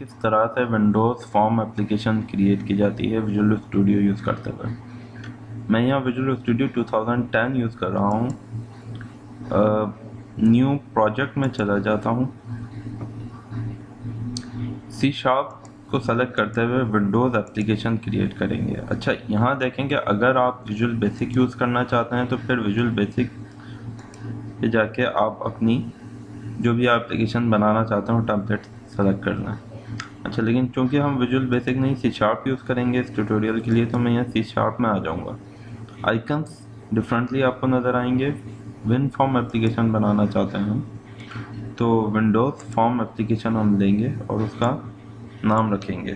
किस तरह से विंडोज़ फॉर्म एप्लीकेशन क्रिएट की जाती है विजुअल स्टूडियो यूज़ करते हुए। मैं यहाँ विजुअल स्टूडियो 2010 यूज़ कर रहा हूँ। न्यू प्रोजेक्ट में चला जाता हूँ। C# को सेलेक्ट करते हुए विंडोज़ एप्लीकेशन क्रिएट करेंगे। अच्छा, यहाँ देखेंगे अगर आप विजुअल बेसिक यूज़ करना चाहते हैं तो फिर विजुअल बेसिक पे जाके आप अपनी जो भी एप्लीकेशन बनाना चाहते हो टेम्पलेट सेलेक्ट करना है। अच्छा, लेकिन चूंकि हम विजुअल बेसिक नहीं C# यूज़ करेंगे इस ट्यूटोरियल के लिए, तो मैं यहाँ C# में आ जाऊँगा। आइकन्स डिफरेंटली आपको नज़र आएंगे। विन फॉर्म एप्लीकेशन बनाना चाहते हैं हम, तो विंडोज़ फॉर्म एप्लीकेशन हम लेंगे और उसका नाम रखेंगे।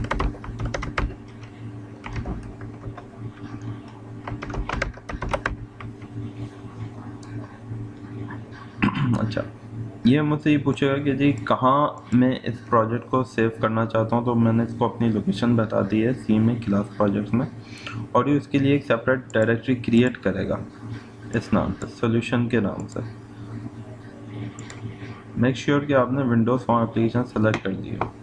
अच्छा, ये मुझसे ये पूछेगा कि जी कहाँ मैं इस प्रोजेक्ट को सेव करना चाहता हूँ, तो मैंने इसको अपनी लोकेशन बता दी है, C में क्लास प्रोजेक्ट्स में, और ये उसके लिए एक सेपरेट डायरेक्टरी क्रिएट करेगा इस नाम से, सॉल्यूशन के नाम से। मेक श्योर कि आपने विंडोज़ फॉर्म एप्लीकेशन सेलेक्ट कर दी हो।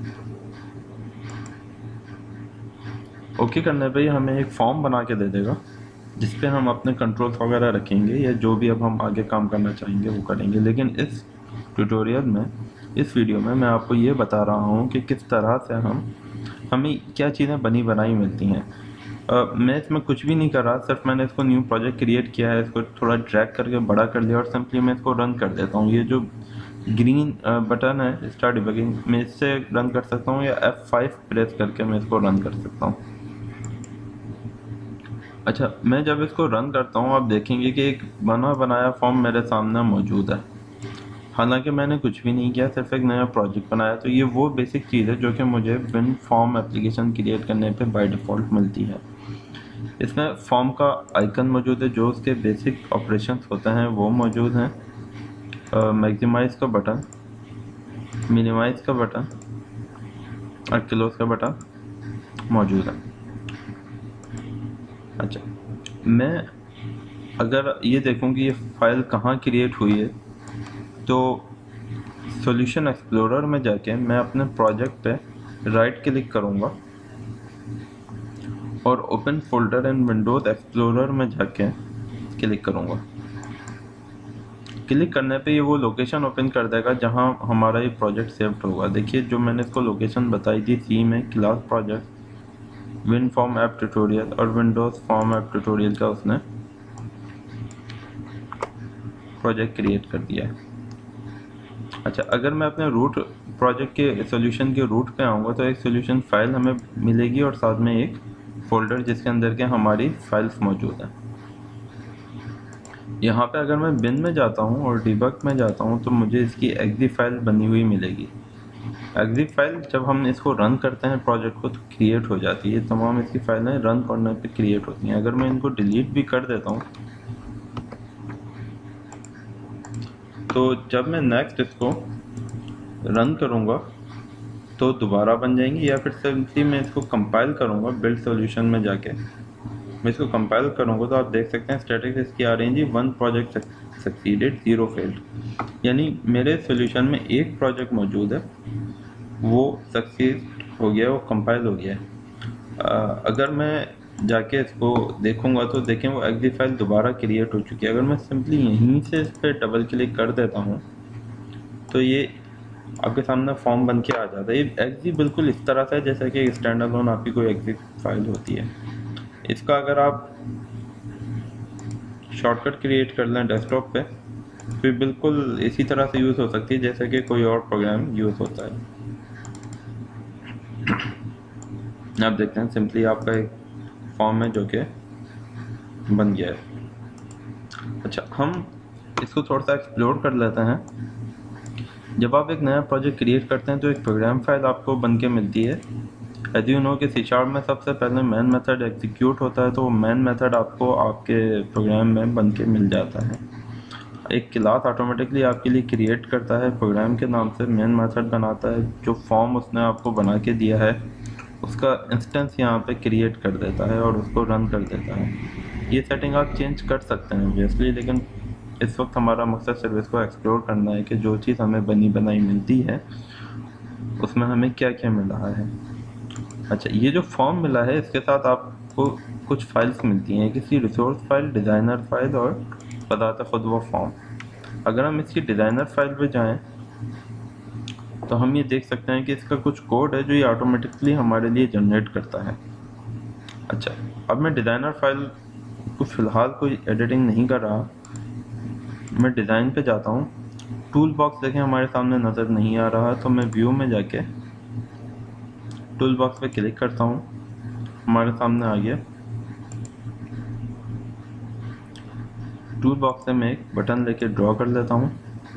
ओके करने पे हमें एक फॉर्म बना के दे देगा जिस पे हम अपने कंट्रोल्स वगैरह रखेंगे या जो भी अब हम आगे काम करना चाहेंगे वो करेंगे। लेकिन इस ट्यूटोरियल में, इस वीडियो में मैं आपको ये बता रहा हूँ कि किस तरह से हमें क्या चीज़ें बनी बनाई मिलती हैं। मैं इसमें कुछ भी नहीं कर रहा, सिर्फ मैंने इसको न्यू प्रोजेक्ट क्रिएट किया है, इसको थोड़ा ड्रैग करके बड़ा कर लिया और सिंपली मैं इसको रन कर देता हूँ। ये जो ग्रीन बटन है स्टार्ट डिबगिंग, मैं इससे रन कर सकता हूँ, या F5 प्रेस करके मैं इसको रन कर सकता हूँ। अच्छा, मैं जब इसको रन करता हूँ आप देखेंगे कि एक बना बनाया फॉर्म मेरे सामने मौजूद है। हालांकि मैंने कुछ भी नहीं किया, सिर्फ एक नया प्रोजेक्ट बनाया। तो ये वो बेसिक चीज़ है जो कि मुझे विन फॉर्म एप्लीकेशन क्रिएट करने पे बाय डिफ़ॉल्ट मिलती है। इसमें फॉर्म का आइकन मौजूद है, जो उसके बेसिक ऑपरेशंस होते हैं वो मौजूद हैं। मैक्सिमाइज़ का बटन, मिनिमाइज़ का बटन और क्लोज का बटन मौजूद है। अच्छा, मैं अगर ये देखूं कि ये फाइल कहाँ क्रिएट हुई है, तो सॉल्यूशन एक्सप्लोरर में जाके मैं अपने प्रोजेक्ट पे राइट क्लिक करूँगा और open folder in Windows Explorer में जाके क्लिक करूँगा। क्लिक करने पे ये वो लोकेशन ओपन कर देगा जहाँ हमारा ये प्रोजेक्ट सेव्ड होगा। देखिए, जो मैंने इसको लोकेशन बताई थी, C में class project, win form app tutorial और विंडोज़ फॉर्म ऐप ट्यूटोरियल का उसने प्रोजेक्ट क्रिएट कर दिया है। अच्छा, अगर मैं अपने रूट प्रोजेक्ट के सॉल्यूशन के रूट पे आऊँगा तो एक सॉल्यूशन फाइल हमें मिलेगी और साथ में एक फोल्डर जिसके अंदर के हमारी फाइल्स मौजूद हैं। यहाँ पे अगर मैं बिन में जाता हूँ और डिबग में जाता हूँ तो मुझे इसकी एग्जी फाइल बनी हुई मिलेगी। एग्जी फाइल जब हम इसको रन करते हैं प्रोजेक्ट को तो क्रिएट हो जाती है। तमाम इसकी फाइलें रन करने पे क्रिएट होती हैं। अगर मैं इनको डिलीट भी कर देता हूँ तो जब मैं नेक्स्ट इसको रन करूँगा तो दोबारा बन जाएंगी, या फिर सिंपली मैं इसको कंपाइल करूँगा बिल्ड सॉल्यूशन में जाके मैं इसको कंपाइल करूँगा तो आप देख सकते हैं स्टैटिस्टिक्स इसकी आ रही हैं जी, 1 प्रोजेक्ट सक्सीडेड 0 फेल्ड, यानी मेरे सॉल्यूशन में एक प्रोजेक्ट मौजूद है वो सक्सीड हो गया, वो कंपाइल हो गया है। अगर मैं जाके इसको देखूँगा तो देखें वो एग्जी फाइल दोबारा क्रिएट हो चुकी है। अगर मैं सिंपली यहीं से इस पर डबल क्लिक कर देता हूँ तो ये आपके सामने फॉर्म बन के आ जाता है। ये एग्जी बिल्कुल इस तरह से जैसा कि स्टैंड अलोन आपकी कोई एग्जी फाइल होती है। इसका अगर आप शॉर्टकट क्रिएट कर लें डेस्कटॉप पे तो बिल्कुल इसी तरह से यूज़ हो सकती है जैसे कि कोई और प्रोग्राम यूज़ होता है। आप देखते हैं सिंपली आपका एक फॉर्म है जो कि बन गया है। अच्छा, हम इसको थोड़ा सा एक्सप्लोर कर लेते हैं। जब आप एक नया प्रोजेक्ट क्रिएट करते हैं तो एक प्रोग्राम फाइल आपको बन के मिलती है। एज यू नो कि C# में सबसे पहले मैन मेथड एग्जीक्यूट होता है, तो मैन मेथड आपको आपके प्रोग्राम में बन के मिल जाता है। एक क्लास ऑटोमेटिकली आपके लिए क्रिएट करता है प्रोग्राम के नाम से, मैन मेथड बनाता है, जो फॉर्म उसने आपको बना के दिया है उसका इंस्टेंस यहाँ पे क्रिएट कर देता है और उसको रन कर देता है। ये सेटिंग आप चेंज कर सकते हैं ऑब्वियसली, लेकिन इस वक्त हमारा मकसद सिर्फ इसको एक्सप्लोर करना है कि जो चीज़ हमें बनी बनाई मिलती है उसमें हमें क्या क्या मिला है। अच्छा, ये जो फॉर्म मिला है इसके साथ आपको कुछ फाइल्स मिलती हैं, किसी रिसोर्स फाइल, डिज़ाइनर फाइल और बताता खुद वो फॉर्म। अगर हम इसकी डिज़ाइनर फाइल पे जाएं तो हम ये देख सकते हैं कि इसका कुछ कोड है जो ये ऑटोमेटिकली हमारे लिए जनरेट करता है। अच्छा, अब मैं डिज़ाइनर फाइल को फ़िलहाल कोई एडिटिंग नहीं कर रहा, मैं डिज़ाइन पे जाता हूँ। टूल बॉक्स देखें हमारे सामने नज़र नहीं आ रहा, तो मैं व्यू में जाके टूल बॉक्स पे क्लिक करता हूँ, हमारे सामने आ गया। टूल बॉक्स से मैं एक बटन लेके ड्रॉ कर लेता हूँ,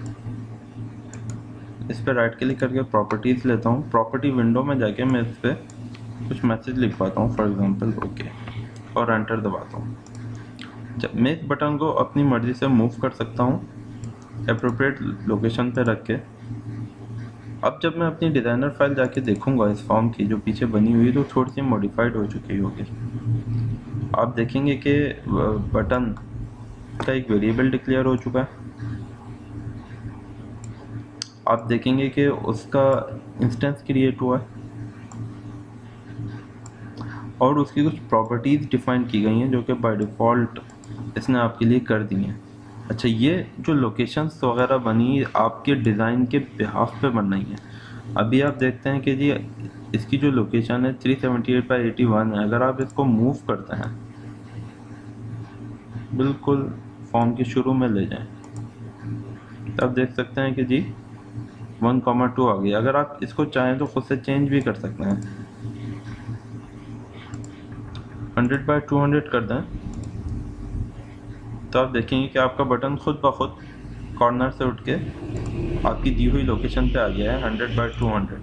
इस पर राइट क्लिक करके प्रॉपर्टीज़ लेता हूँ। प्रॉपर्टी विंडो में जाके मैं इस पर कुछ मैसेज लिखवाता हूँ, फॉर एग्जांपल ओके, और एंटर दबाता हूँ। जब मैं इस बटन को अपनी मर्ज़ी से मूव कर सकता हूँ एप्रोप्रिएट लोकेशन पे रख के। अब जब मैं अपनी डिज़ाइनर फाइल जाके देखूँगा इस फॉर्म की जो पीछे बनी हुई, तो थोड़ी सी मॉडिफाइड हो चुकी होगी। आप देखेंगे कि बटन का एक वेरिएबल डिक्लेयर हो चुका है। आप देखेंगे कि उसका इंस्टेंस क्रिएट हुआ है और उसकी कुछ प्रॉपर्टीज़ डिफ़ाइन की गई हैं जो कि बाय डिफ़ॉल्ट इसने आपके लिए कर दी हैं। अच्छा, ये जो लोकेशंस वगैरह बनी आपके डिज़ाइन के बिहाफ पे बन रही हैं। अभी आप देखते हैं कि जी इसकी जो लोकेशन है 378/81 है। अगर आप इसको मूव करते हैं, बिल्कुल फॉर्म के शुरू में ले जाएं, तो आप देख सकते हैं कि जी 1,2 आ गई। अगर आप इसको चाहें तो खुद से चेंज भी कर सकते हैं, 100/200 कर दें, तो आप देखेंगे कि आपका बटन खुद ब खुद कॉर्नर से उठ के आपकी दी हुई लोकेशन पे आ गया है 100/200।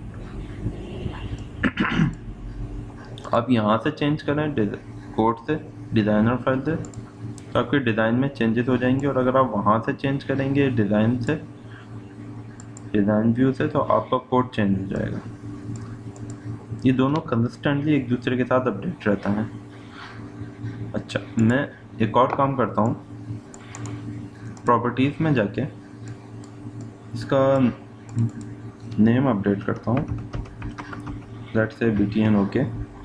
आप यहाँ से चेंज करें कोड से, डिज़ाइनर फाइल से, तो आपके डिज़ाइन में चेंजेस हो जाएंगे। और अगर आप वहाँ से चेंज करेंगे डिज़ाइन से, डिज़ाइन व्यू से, तो आपका कोड चेंज हो जाएगा। ये दोनों कंसिस्टेंटली एक दूसरे के साथ अपडेट रहता है। अच्छा, मैं एक और काम करता हूँ, प्रॉपर्टीज़ में जाके इसका नेम अपडेट करता हूँ, लेट्स से BTN ओके।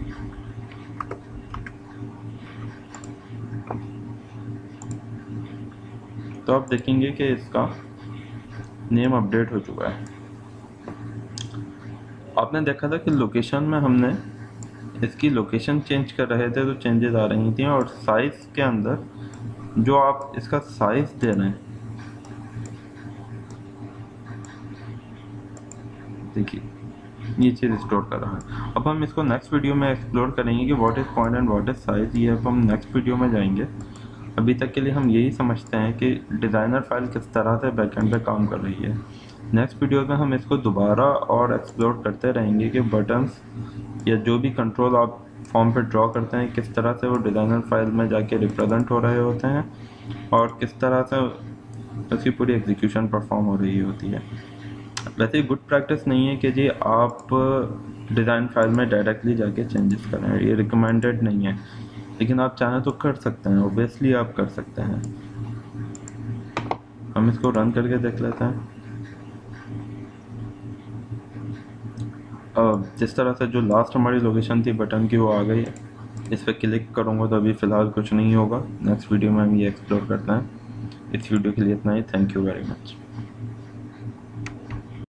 तो आप देखेंगे कि इसका नेम अपडेट हो चुका है। आपने देखा था कि लोकेशन में हमने इसकी लोकेशन चेंज कर रहे थे तो चेंजेस आ रही थी, और साइज़ के अंदर जो आप इसका साइज़ दे रहे हैं, देखिए ये चीज़ स्टोर कर रहा है। अब हम इसको नेक्स्ट वीडियो में एक्सप्लोर करेंगे कि what is point and what is size. ये अब हम नेक्स्ट वीडियो में जाएंगे। अभी तक के लिए हम यही समझते हैं कि डिज़ाइनर फाइल किस तरह से बैकएंड पे काम कर रही है। नेक्स्ट वीडियो में हम इसको दोबारा और एक्सप्लोर करते रहेंगे कि बटन्स या जो भी कंट्रोल आप फॉर्म पे ड्रॉ करते हैं किस तरह से वो डिज़ाइनर फाइल में जाके रिप्रेजेंट हो रहे होते हैं और किस तरह से उसकी पूरी एग्जीक्यूशन परफॉर्म हो रही होती है। वैसे गुड प्रैक्टिस नहीं है कि जी आप डिज़ाइन फाइल में डायरेक्टली जाके चेंजेस करें, ये रिकमेंडेड नहीं है, लेकिन आप चाहें तो कर सकते हैं, ओबियसली आप कर सकते हैं। हम इसको रन करके देख लेते हैं। जिस तरह से जो लास्ट हमारी लोकेशन थी बटन की वो आ गई है। इस पर क्लिक करूँगा तो अभी फ़िलहाल कुछ नहीं होगा। नेक्स्ट वीडियो में हम ये एक्सप्लोर करते हैं। इस वीडियो के लिए इतना ही। Thank you very much.